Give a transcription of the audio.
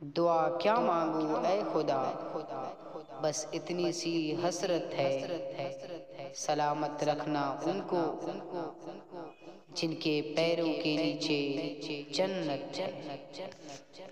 दुआ क्या मांगू ऐ खुदा, बस इतनी सी हसरत है, सलामत रखना उनको जिनके पैरों के नीचे जन्नत है।